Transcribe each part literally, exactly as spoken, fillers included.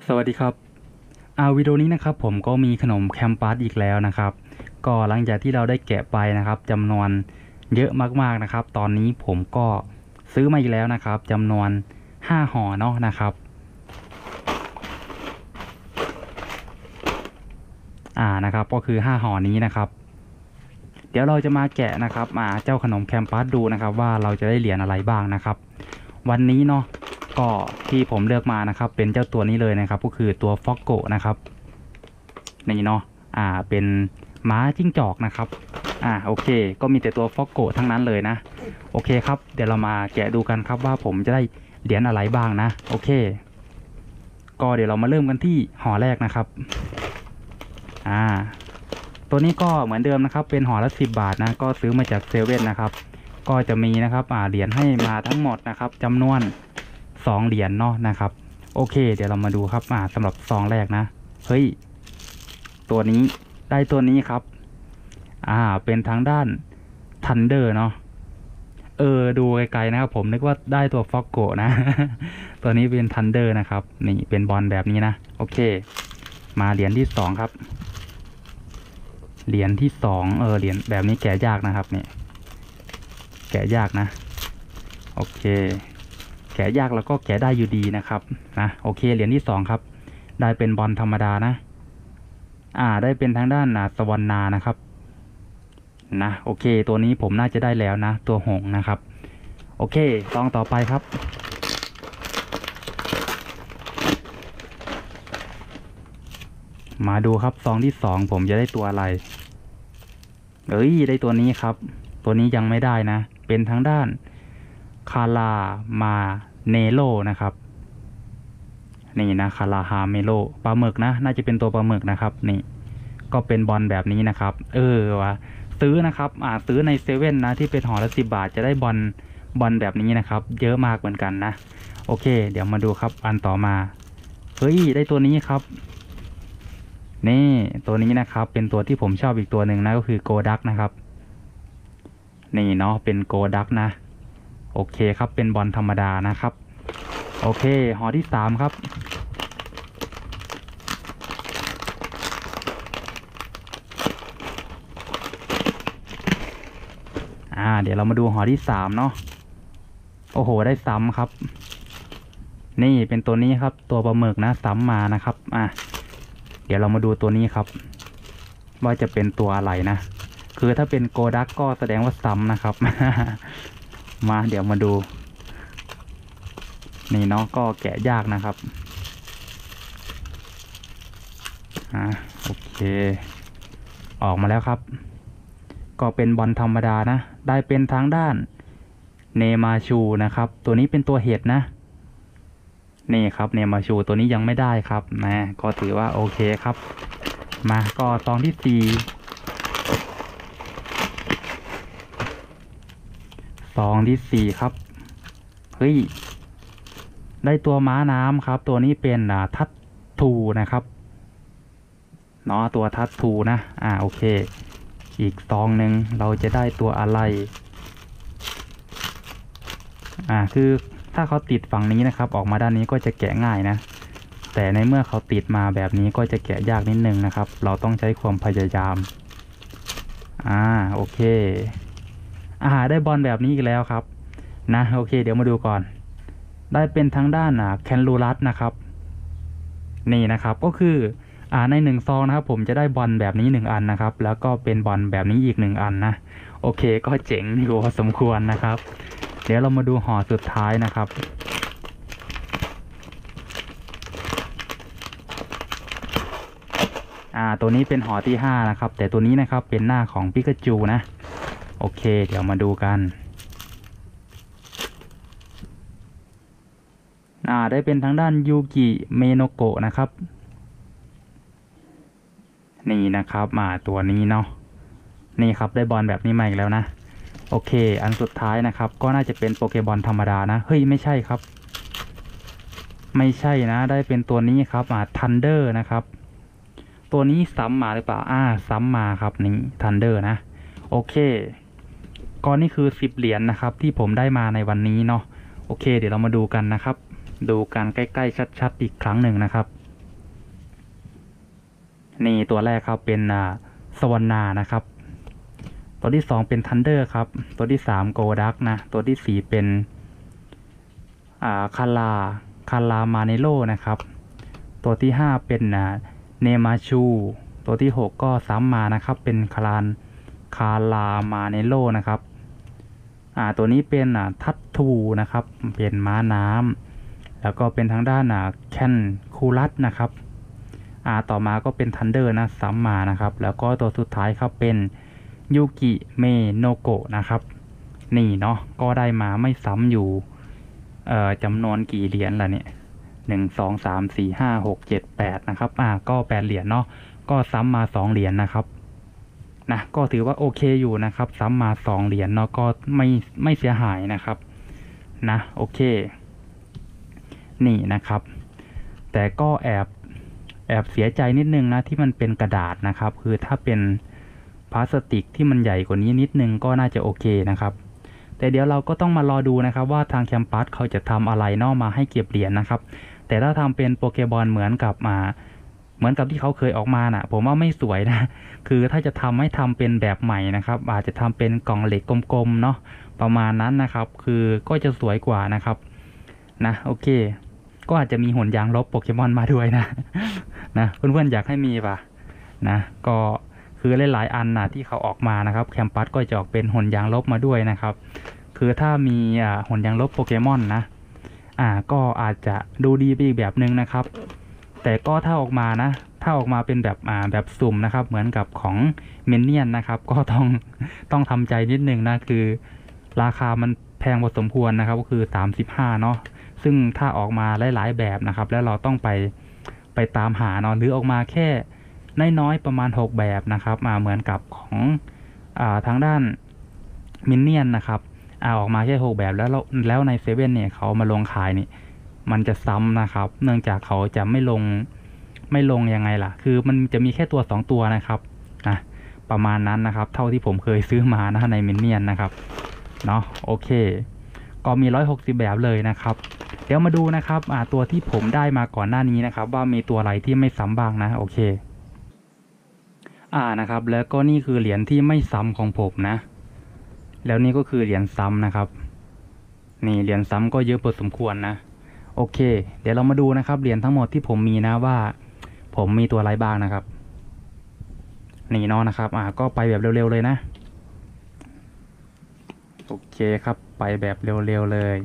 สวัสดีครับอาวิดีโอนี้นะครับผมก็มีขนมแคมปัสอีกแล้วนะครับก็หลังจากที่เราได้แกะไปนะครับจำนวนเยอะมากๆนะครับตอนนี้ผมก็ซื้อมาอีกแล้วนะครับจำนวนห้าห่อเนาะนะครับอ่านะครับก็คือห้าห่อนี้นะครับเดี๋ยวเราจะมาแกะนะครับอ่าเจ้าขนมแคมปัสดูนะครับว่าเราจะได้เหรียญอะไรบ้างนะครับวันนี้เนาะก็ที่ผมเลือกมานะครับเป็นเจ้าตัวนี้เลยนะครับก็คือตัวฟอกโกนะครับนี่เนาะอ่าเป็นม้าจิ้งจอกนะครับอ่าโอเคก็มีแต่ตัวฟอกโกทั้งนั้นเลยนะโอเคครับเดี๋ยวเรามาแกะดูกันครับว่าผมจะได้เหรียญอะไรบ้างนะโอเคก็เดี๋ยวเรามาเริ่มกันที่ห่อแรกนะครับอ่าตัวนี้ก็เหมือนเดิมนะครับเป็นห่อละสิบบาทนะก็ซื้อมาจากเซเว่นนะครับก็จะมีนะครับอ่าเหรียญให้มาทั้งหมดนะครับจำนวนสองเหรียญเนาะนะครับโอเคเดี๋ยวเรามาดูครับอ่าสำหรับซองแรกนะเฮ้ยตัวนี้ได้ตัวนี้ครับอ่าเป็นทางด้านทันเดอร์เนาะเออดูไกลๆนะครับผมนึกว่าได้ตัวฟอกโกนะ ตัวนี้เป็นทันเดอร์นะครับนี่เป็นบอลแบบนี้นะโอเคมาเหรียญที่สองครับเหรียญที่สองเออเหรียญแบบนี้แกะยากนะครับเนี่ยแกะยากนะโอเคแกะยากแล้วก็แกะได้อยู่ดีนะครับนะโอเคเหรียญที่สองครับได้เป็นบอลธรรมดานะอ่าได้เป็นทางด้านนะสวรรณานะครับนะโอเคตัวนี้ผมน่าจะได้แล้วนะตัวหงนะครับโอเคซองต่อไปครับมาดูครับซองที่สองผมจะได้ตัวอะไรเอ้ยได้ตัวนี้ครับตัวนี้ยังไม่ได้นะเป็นทางด้านคารามาเนโลนะครับนี่นะคาราฮาเมโลปลาหมึกนะน่าจะเป็นตัวปลาหมึกนะครับนี่ก็เป็นบอลแบบนี้นะครับเออวะซื้อนะครับอ่าซื้อในเซเว่นนะที่เป็นห่อละสิบบาทจะได้บอลบอลแบบนี้นะครับเยอะมากเหมือนกันนะโอเคเดี๋ยวมาดูครับอันต่อมาเฮ้ยได้ตัวนี้ครับนี่ตัวนี้นะครับเป็นตัวที่ผมชอบอีกตัวหนึ่งนะก็คือโกดักนะครับนี่เนาะเป็นโกดักนะโอเคครับเป็นบอลธรรมดานะครับโอเคห่อที่สามครับอ่าเดี๋ยวเรามาดูห่อที่สามเนาะโอ้โหได้ซ้ำครับนี่เป็นตัวนี้ครับตัวปลาหมึกนะซ้ำมานะครับอ่ะเดี๋ยวเรามาดูตัวนี้ครับว่าจะเป็นตัวอะไรนะคือถ้าเป็นโกดักก็แสดงว่าซ้ำนะครับ มาเดี๋ยวมาดูนี่เนาะก็แกะยากนะครับอ่าโอเคออกมาแล้วครับก็เป็นบอลธรรมดานะได้เป็นทางด้านเนมาชูนะครับตัวนี้เป็นตัวเห็ดนะนี่ครับเนมาชูตัวนี้ยังไม่ได้ครับนะก็ถือว่าโอเคครับมาก็ซองที่สี่ซองที่สี่ครับเฮ้ยได้ตัวม้าน้ำครับตัวนี้เป็นอ่าทัตทูนะครับเนาะตัวทัตทูนะอ่าโอเคอีกซองหนึ่งเราจะได้ตัวอะไรอ่าคือถ้าเขาติดฝั่งนี้นะครับออกมาด้านนี้ก็จะแกะง่ายนะแต่ในเมื่อเขาติดมาแบบนี้ก็จะแกะยากนิดนึงนะครับเราต้องใช้ความพยายามอ่าโอเคอ่าได้บอลแบบนี้อีกแล้วครับนะโอเคเดี๋ยวมาดูก่อนได้เป็นทางด้านอ่าแคนลูรัสนะครับนี่นะครับก็คืออ่าในหนึ่งซองนะครับผมจะได้บอลแบบนี้หนึ่งอันนะครับแล้วก็เป็นบอลแบบนี้อีกหนึ่งอันนะโอเคก็เจ๋งอยู่พอสมควรนะครับเดี๋ยวเรามาดูห่อสุดท้ายนะครับอ่าตัวนี้เป็นห่อที่ห้านะครับแต่ตัวนี้นะครับเป็นหน้าของปิกาจูนะโอเคเดี๋ยวมาดูกันอ่าได้เป็นทางด้านยูกิเมโนโกะนะครับนี่นะครับมาตัวนี้เนาะนี่ครับได้บอลแบบนี้มาอีกแล้วนะโอเคอันสุดท้ายนะครับก็น่าจะเป็นโปเกบอลธรรมดานะเฮ้ยไม่ใช่ครับไม่ใช่นะได้เป็นตัวนี้ครับอ่าทันเดอร์นะครับตัวนี้ซ้ำมาหรือเปล่าอ่าซ้ำมาครับนี่ทันเดอร์นะโอเคก็นี่คือสิบเหรียญนะครับที่ผมได้มาในวันนี้เนาะโอเคเดี๋ยวเรามาดูกันนะครับดูกันใกล้ๆชัดๆอีกครั้งหนึ่งนะครับนี่ตัวแรกครับเป็นอ่าสวรรณานะครับตัวที่สองเป็นทันเดอร์ครับตัวที่สามโกดักนะตัวที่สี่เป็นอ่าคาราคารามาเนโลนะครับตัวที่ห้าเป็นอ่าเนมาชูตัวที่หกก็ซ้ำมานะครับเป็นคารานคารามาเนโลนะครับอ่าตัวนี้เป็นอ่าทัตทูนะครับเป็นม้าน้ำแล้วก็เป็นทางด้านอ่าแคนคูลัสนะครับอ่าต่อมาก็เป็นทันเดอร์นะซ้ำมานะครับแล้วก็ตัวสุดท้ายครับเป็นยูกิเมโนโกะนะครับนี่เนาะก็ได้มาไม่ซ้ำอยู่เอ่อจำนวนกี่เหรียญล่ะเนี่ยหนึ่งสองสามสี่ห้าหกเจ็ดแปดนะครับอ่าก็แปดเหรียญเนาะก็ซ้ำมาสองเหรียญนะครับนะก็ถือว่าโอเคอยู่นะครับซ้ำมาสองเหรียญเนาะก็ไม่ไม่เสียหายนะครับนะโอเคนี่นะครับแต่ก็แอบแอบเสียใจนิดนึงนะที่มันเป็นกระดาษนะครับคือถ้าเป็นพลาสติกที่มันใหญ่กว่านี้นิดนึงก็น่าจะโอเคนะครับแต่เดี๋ยวเราก็ต้องมารอดูนะครับว่าทางแคมปัสเขาจะทำอะไรนอกมาให้เก็บเหรียญนะครับแต่ถ้าทำเป็นโปเกบอลเหมือนกับมาเหมือนกับที่เขาเคยออกมาน่ะผมว่าไม่สวยนะคือถ้าจะทำให้ทำเป็นแบบใหม่นะครับอาจจะทำเป็นกล่องเหล็กกลมๆเนาะประมาณนั้นนะครับคือก็จะสวยกว่านะครับนะโอเคก็อาจจะมีหุ่นยางลบโปเกมอนมาด้วยนะนะเพื่อนๆอยากให้มีป่ะนะก็คือหลายๆอันนะที่เขาออกมานะครับแคมปัสก็จะออกเป็นหุ่นยางลบมาด้วยนะครับคือถ้ามีอ่าหุ่นยางลบโปเกมอนนะอ่าก็อาจจะดูดีไปอีกแบบนึงนะครับแต่ก็ถ้าออกมานะถ้าออกมาเป็นแบบอ่าแบบสุ่มนะครับเหมือนกับของมินเนี่ยนนะครับก็ต้องต้องทำใจนิดนึงนะคือราคามันแพงพอสมควรนะครับก็คือสามสิบห้าเนาะซึ่งถ้าออกมาหลายๆแบบนะครับแล้วเราต้องไปไปตามหาเนาะหรือออกมาแค่น้อยๆประมาณหกแบบนะครับมาเหมือนกับของอ่าทางด้านมินเนี่ยนนะครับอ่าออกมาแค่หกแบบแล้วแล้วในเซเว่นเนี่ยเขามาลงขายนี่มันจะซ้ำนะครับเนื่องจากเขาจะไม่ลงไม่ลงยังไงล่ะคือมันจะมีแค่ตัวสองตัวนะครับนะประมาณนั้นนะครับเท่าที่ผมเคยซื้อมานะในมินเนี่ยนนะครับเนาะโอเคก็มีร้อยหกสิบแบบเลยนะครับเดี๋ยวมาดูนะครับอ่าตัวที่ผมได้มาก่อนหน้านี้นะครับว่ามีตัวอะไรที่ไม่ซ้ำบ้างนะโอเคอ่านะครับแล้วก็นี่คือเหรียญที่ไม่ซ้ำของผมนะแล้วนี่ก็คือเหรียญซ้ำนะครับนี่เหรียญซ้ำก็เยอะพอสมควรนะโอเคเดี๋ยวเรามาดูนะครับเหรียญทั้งหมดที่ผมมีนะว่าผมมีตัวอะไรบ้างนะครับนี่เนาะนะครับอ่าก็ไปแบบเร็วๆเลยนะโอเคครับไปแบบเร็วๆเลย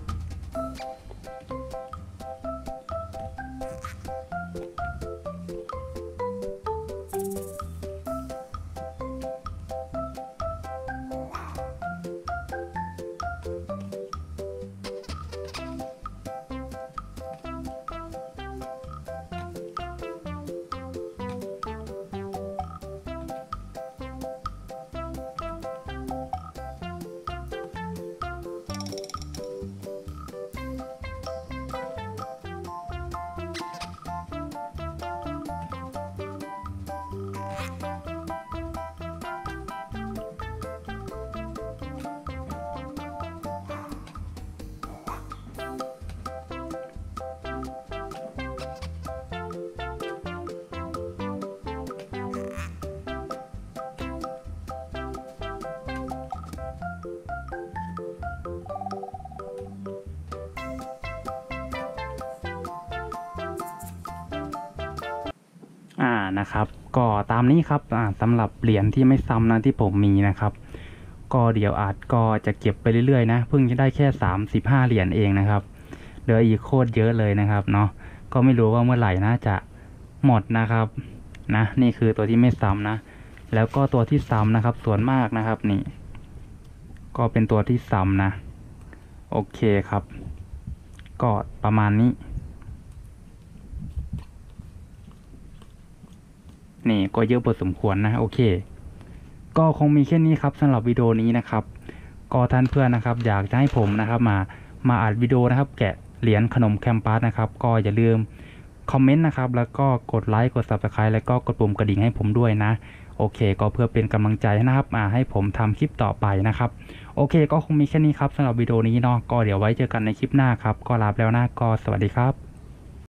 อ่านะครับก็ตามนี้ครับอ่าสำหรับเหรียญที่ไม่ซ้ำนะที่ผมมีนะครับก็เดี๋ยวอาจก็จะเก็บไปเรื่อยๆนะเพิ่งจะได้แค่สามสิบห้าเหรียญเองนะครับเหลืออีกโคตรเยอะเลยนะครับเนาะก็ไม่รู้ว่าเมื่อไหร่นะจะหมดนะครับนะนี่คือตัวที่ไม่ซ้ำนะแล้วก็ตัวที่ซ้ำนะครับส่วนมากนะครับนี่ก็เป็นตัวที่ซ้ำนะโอเคครับก็ประมาณนี้นี่ก็เยอะพอสมควรนะโอเคก็คงมีแค่นี้ครับสำหรับวิดีโอนี้นะครับก็ท่านเพื่อนนะครับอยากจะให้ผมนะครับมามาอัดวิดีโอนะครับแกะเหรียญขนมแคมปัสนะครับก็อย่าลืมคอมเมนต์นะครับแล้วก็กดไลค์กด ซับสไครบ์ แล้วก็กดปุ่มกระดิ่งให้ผมด้วยนะโอเคก็เพื่อเป็นกำลังใจนะครับมาให้ผมทำคลิปต่อไปนะครับโอเคก็คงมีแค่นี้ครับสำหรับวิดีโอนี้เนาะก็เดี๋ยวไว้เจอกันในคลิปหน้าครับก็ลาไปแล้วนะก็สวัสดีครับ